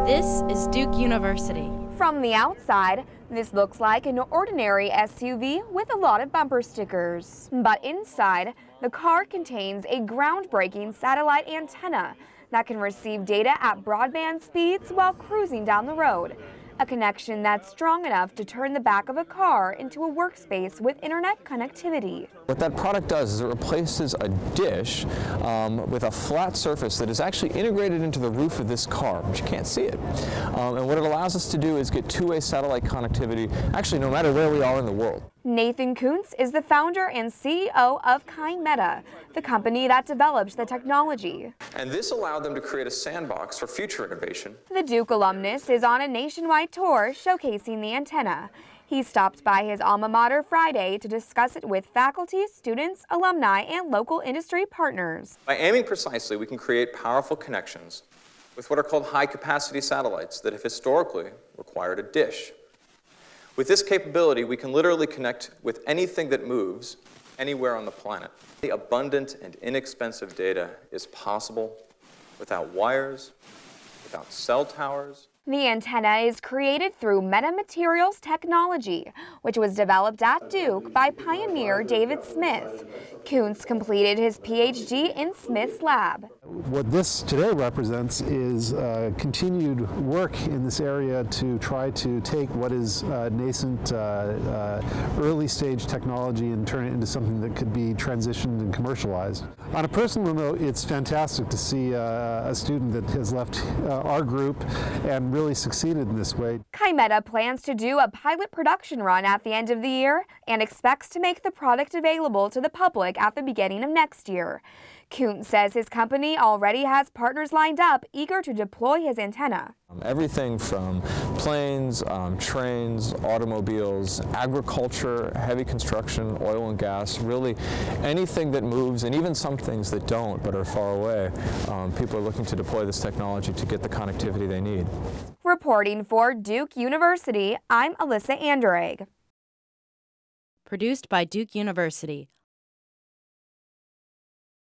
This is Duke University. From the outside, this looks like an ordinary SUV with a lot of bumper stickers. But inside, the car contains a groundbreaking satellite antenna that can receive data at broadband speeds while cruising down the road. A connection that's strong enough to turn the back of a car into a workspace with internet connectivity. What that product does is it replaces a dish with a flat surface that is actually integrated into the roof of this car, but you can't see it. And what it allows us to do is get two-way satellite connectivity, actually no matter where we are in the world. Nathan Kundtz is the founder and CEO of Kymeta, the company that developed the technology. And this allowed them to create a sandbox for future innovation. The Duke alumnus is on a nationwide tour showcasing the antenna. He stopped by his alma mater Friday to discuss it with faculty, students, alumni, and local industry partners. By aiming precisely, we can create powerful connections with what are called high-capacity satellites that have historically required a dish. With this capability, we can literally connect with anything that moves anywhere on the planet. The abundant and inexpensive data is possible without wires, without cell towers. The antenna is created through metamaterials technology, which was developed at Duke by pioneer David Smith. Kundtz completed his PhD in Smith's lab. What this today represents is continued work in this area to try to take what is nascent, early stage technology and turn it into something that could be transitioned and commercialized. On a personal note, it's fantastic to see a student that has left our group and really succeeded in this way. Kymeta plans to do a pilot production run at the end of the year and expects to make the product available to the public at the beginning of next year. Kundtz says his company already has partners lined up eager to deploy his antenna. Everything from planes, trains, automobiles, agriculture, heavy construction, oil and gas, really anything that moves, and even some things that don't but are far away. People are looking to deploy this technology to get the connectivity they need. Reporting for Duke University, I'm Alyssa Anderegg. Produced by Duke University.